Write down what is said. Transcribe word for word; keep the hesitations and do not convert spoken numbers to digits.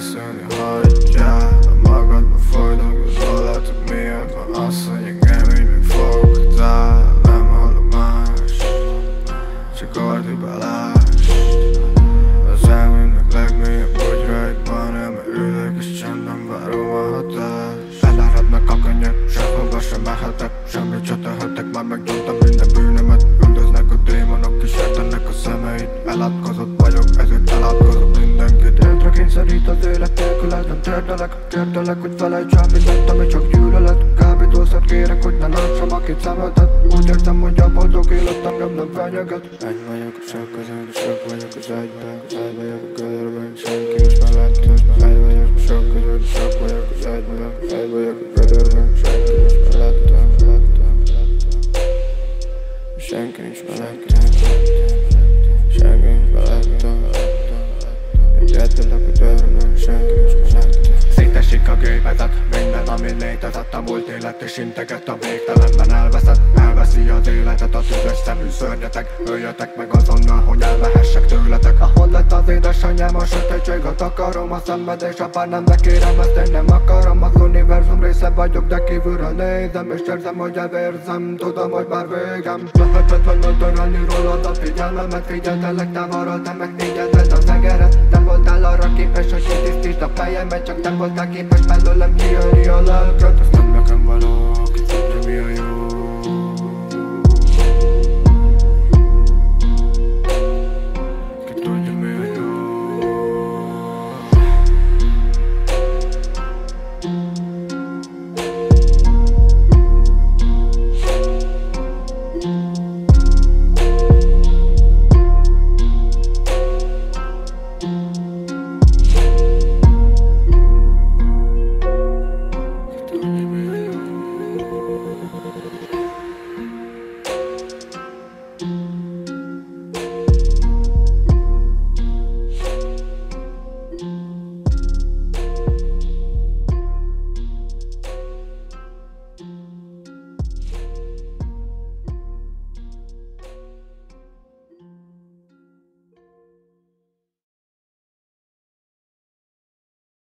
beszélni hagyjál. A magadba folydogatólatok miatt van az, hogy engem így még fogtál. Nem hallom más, csak Ordi Balázs. Az elmének legmélyebb bugyraiban nem ülök és csendben várom a hatást. Eláradnak a könnyek, sehova sem mehetek, semmit se tehetek, már megnyomtam minden bűnömet. Üldöznek a démonok, kísértenek a szemeid. Elátkozott vagyok, ezért elátkozok mindenkit. Térdre kényszerít az élet nélküled, nem térdelek. Térdelek, hogy felejts el mindent, ami csak gyűlölet. Kábítószert kérek, hogy ne lássam, akit szemetet. Úgy érzem, hogy a boldog élet engem nem fenyeget. Egy vagyok a sok közön, sok vagyok az egyben. Egy vagyok a gödörben, senki most már láttam. Egy vagyok a sok közön, sok vagyok az egyben. Egy vagyok a gödörben, senki most már láttam. Senki nincs mellettem, senki nincs mellettem. Egyetlenek a törömön, senki nincs mellettem. Szétesik a gépezet, minden ami létezett. A múlt élet és integet a végtelenben elveszett. Elveszi az életet a tüzes szemű szörnyetek. Öljötek meg azonnal, hogy elvehessek tőletek. Ahol lett az édesanyám, a sötétség, a takarom, a szenvedés, a pár nem, de kérem, ezt én nem akarom. Az univerzum része vagyok, de kívülről nézem, és érzem, hogy elvérzem. Tudom, hogy már végem. Lehetetlen törölni rólad a figyelmemet. Figyeltelek távolról, te meg figyelted a szegeret. Nem voltál arra képes, hogy kitisztítsd a fejemet. Csak nem voltál képes belőlem kijönni a lelket. Ezt nem nekem való,